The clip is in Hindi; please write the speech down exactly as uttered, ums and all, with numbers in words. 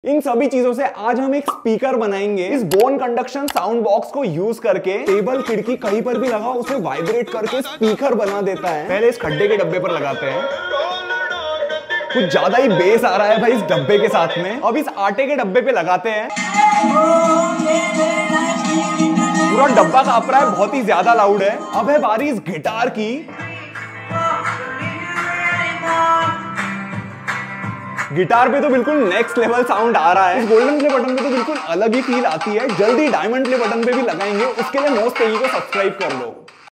इन सभी चीजों से आज हम एक स्पीकर बनाएंगे। इस बोन कंडक्शन साउंड बॉक्स को यूज करके टेबल, खिड़की कहीं पर भी लगाओ उसे वाइब्रेट करके स्पीकर बना देता है। पहले इस खड्डे के डब्बे पर लगाते हैं। कुछ ज्यादा ही बेस आ रहा है भाई इस डब्बे के साथ में। अब इस आटे के डब्बे पे लगाते हैं। पूरा डब्बा कांप रहा है, बहुत ही ज्यादा लाउड है। अब है बारी इस गिटार की। गिटार पे तो बिल्कुल नेक्स्ट लेवल साउंड आ रहा है। इस गोल्डन प्ले बटन पे तो बिल्कुल अलग ही फील आती है। जल्दी डायमंड प्ले बटन पे भी लगाएंगे, उसके लिए मोस्ट तेजी को सब्सक्राइब कर लो।